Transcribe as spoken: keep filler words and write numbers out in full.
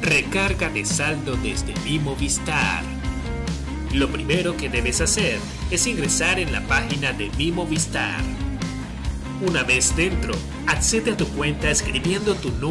Recarga de saldo desde Mi Movistar. Lo primero que debes hacer es ingresar en la página de Mi Movistar. Una vez dentro, accede a tu cuenta escribiendo tu número